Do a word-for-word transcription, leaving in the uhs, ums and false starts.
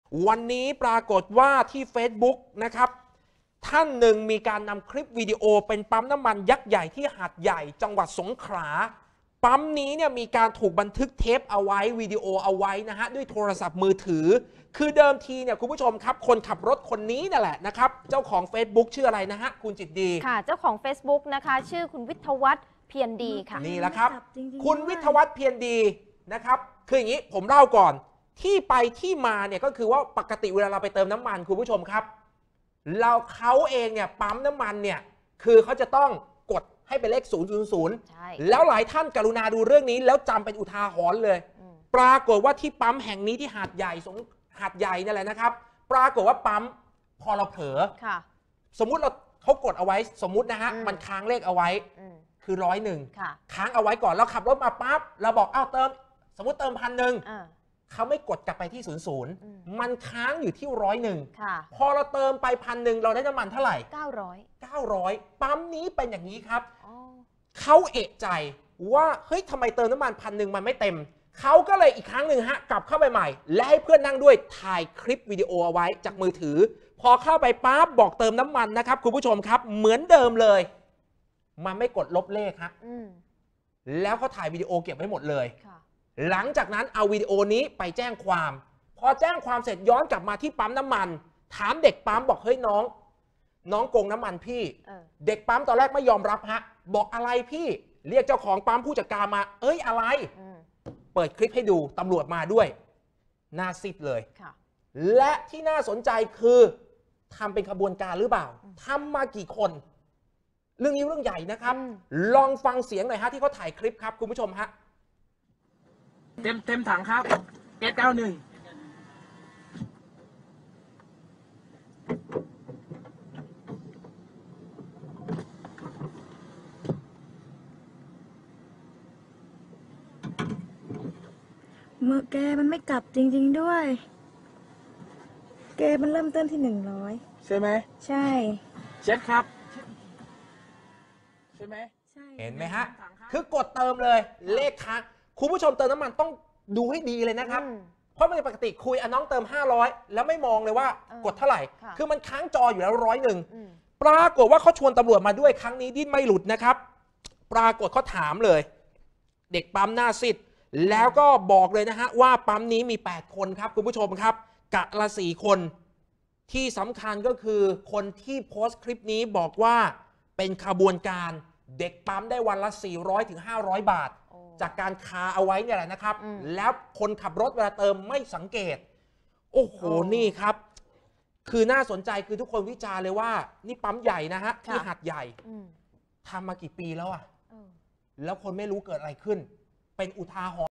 วันนี้ปรากฏว่าที่ Facebook นะครับท่านหนึ่งมีการนำคลิปวิดีโอเป็นปั๊มน้ำมันยักษ์ใหญ่ที่หาดใหญ่จังหวัดสงขลาปั๊มนี้เนี่ยมีการถูกบันทึกเทปเอาไว้วิดีโอเอาไว้นะฮะด้วยโทรศัพท์มือถือคือเดิมทีเนี่ยคุณผู้ชมครับคนขับรถคนนี้นั่นแหละนะครับเจ้าของ Facebook ชื่ออะไรนะฮะคุณจิตดีค่ะเจ้าของ Facebook นะคะชื่อคุณวิทยวัฒน์เพียรดีค่ะนี่แหละครับคุณวิทยวัฒน์เพียรดีนะครับคืออย่างนี้ผมเล่าก่อนที่ไปที่มาเนี่ยก็คือว่าปกติเวลาเราไปเติมน้ำมันคุณผู้ชมครับเราเขาเองเนี่ยปั๊มน้ำมันเนี่ยคือเขาจะต้องกดให้เป็นเลขศูนย์ ศูนย์ ศูนย์แล้วหลายท่านกรุณาดูเรื่องนี้แล้วจำเป็นอุทาหรณ์เลยปรากฏว่าที่ปั๊มแห่งนี้ที่หาดใหญ่สงหาดใหญ่นั่นแหละนะครับปรากฏว่าปั๊มพอเราเผลอสมมุติเราเขากดเอาไว้สมมุตินะฮะมันค้างเลขเอาไว้คือร้อยหนึ่งค้างเอาไว้ก่อนเราขับรถมาปั๊บเราบอกอ้าวเติมสมมติเติมพันหนึ่งเขาไม่กดกลับไปที่ศูนย์ศูนย์มันค้างอยู่ที่ร้อยหนึ่งพอเราเติมไปพันหนึ่งเราได้น้ำมันเท่าไหร่เก้าร้อยเก้าร้อยปั๊มนี้เป็นอย่างนี้ครับเขาเอะใจว่าเฮ้ยทำไมเติมน้ำมันพันหนึ่งมันไม่เต็มเขาก็เลยอีกครั้งหนึ่งฮะกลับเข้าไปใหม่และให้เพื่อนนั่งด้วยถ่ายคลิปวิดีโอเอาไว้จากมือถือพอเข้าไปปั๊บบอกเติมน้ำมันนะครับคุณผู้ชมครับเหมือนเดิมเลยมันไม่กดลบเลขฮะแล้วเขาถ่ายวิดีโอเก็บไว้หมดเลยหลังจากนั้นเอาวิดีโอนี้ไปแจ้งความพอแจ้งความเสร็จย้อนกลับมาที่ปั๊มน้ำมันถามเด็กปั๊มบอกเฮ้ยน้องน้องโกงน้ำมันพี่เด็กปั๊มตอนแรกไม่ยอมรับฮะบอกอะไรพี่เรียกเจ้าของปั๊มผู้จัดการมาเอ้ยอะไรเปิดคลิปให้ดูตำรวจมาด้วยหน้าซิดเลยและที่น่าสนใจคือทำเป็นขบวนการหรือเปล่าทำมากี่คนเรื่องนี้เรื่องใหญ่นะครับลองฟังเสียงหน่อยฮะที่เขาถ่ายคลิปครับคุณผู้ชมฮะเต็มเต็มถังครับเอสเก้าหนึ่งเมื่อแกมันไม่กลับจริงๆด้วยแกมันเริ่มต้นที่หนึ่งร้อยใช่ไหมใช่เช็ดครับใช่ไหมเห็นไหมฮะคือกดเติมเลยเลขค้างคุณผู้ชมเติมน้ำมันต้องดูให้ดีเลยนะครับเพราะมันปกติคุยอ่ะน้องเติมห้าร้อยแล้วไม่มองเลยว่ากดเท่าไหร่คือมันค้างจออยู่แล้วร้อยหนึ่งปรากฏว่าเขาชวนตำรวจมาด้วยครั้งนี้ดิ้นไม่หลุดนะครับปรากฏเขาถามเลยเด็กปั๊มหน้าซิดแล้วก็บอกเลยนะฮะว่าปั๊มนี้มีแปดคนครับคุณผู้ชมครับกะละสี่คนที่สำคัญก็คือคนที่โพสต์คลิปนี้บอกว่าเป็นขบวนการเด็กปั๊มได้วันละสี่ร้อยถึงห้าร้อยบาทจากการคาเอาไว้เนี่ยแหละนะครับแล้วคนขับรถเวลาเติมไม่สังเกตโอ้โหนี่ครับคือน่าสนใจคือทุกคนวิจารณ์เลยว่านี่ปั๊มใหญ่นะฮะที่หาดใหญ่ทำมากี่ปีแล้วอะแล้วคนไม่รู้เกิดอะไรขึ้นเป็นอุทาหรณ์